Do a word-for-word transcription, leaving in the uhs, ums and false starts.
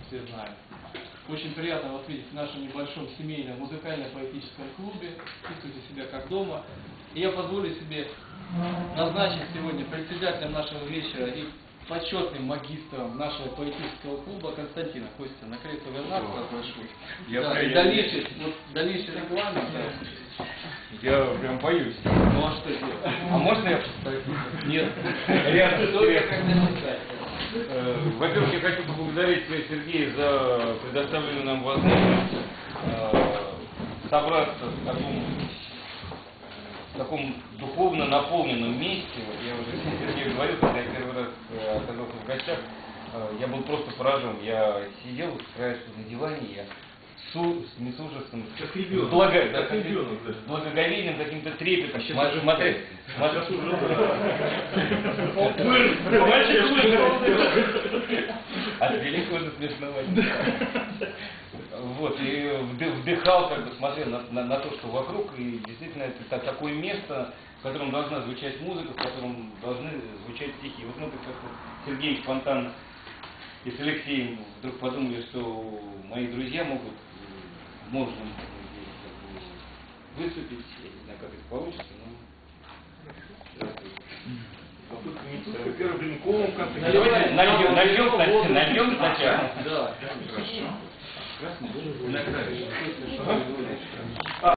все знают. Очень приятно вас видеть в нашем небольшом семейном музыкально-поэтическом клубе. Чувствуйте себя как дома. И я позволю себе назначить сегодня председателем нашего вечера и почетным магистром нашего поэтического клуба Константина. Костя, накрой свой вернак, большой. Я да, и дальнейший, вот, дальнейший регламент. Да. Я прям боюсь. Ну а что делать? А можно я поставлю? Нет. Рядом. Только как написать. Во-первых, я хочу поблагодарить Сергея за предоставленную нам возможность собраться в таком, в таком духовно наполненном месте. Я уже Сергею говорил, когда я первый раз оказался в гостях, я был просто поражен. Я сидел с краешку на диване, я с, не с ужасом, как ребенок, благо, да, как ребенок, да. с благоговейным каким-то трепетом. Сейчас уже смотреть. Сейчас уже Отвели кожу смешновать. Вот, и вдыхал, как бы смотрел на, на, на то, что вокруг, и действительно это такое место, в котором должна звучать музыка, в котором должны звучать стихи. Вот мы как Сергей спонтанно и с Алексеем вдруг подумали, что мои друзья могут, можно выступить, я не знаю, как это получится, но... Первым блинком, как ты Давайте нальем, нальем, нальем сначала. Да, хорошо. Прекрасно.